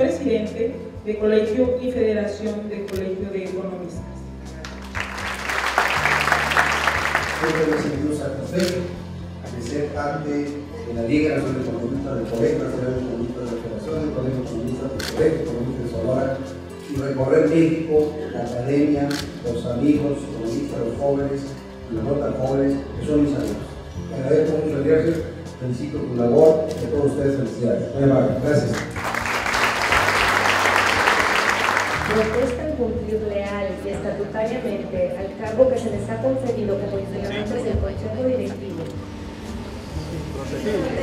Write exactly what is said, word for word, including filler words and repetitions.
presidente de Colegio y Federación de Colegio de Economistas. Yo me he sentido satisfecho de ser parte de la Liga Nacional de Economistas del Colegio Nacional de Economistas de la Federación del Colegio de Economistas del Colegio Economista de Sonora y recorrer México, la academia, los amigos, los economistas, los jóvenes y los no tan jóvenes, que son mis amigos. Te agradezco mucho el viaje, felicito tu labor, y a todos ustedes felicidades. Muy amable, gracias. Protestan cumplir leal y estatutariamente al cargo que se les ha concedido como integrantes del Consejo Directivo.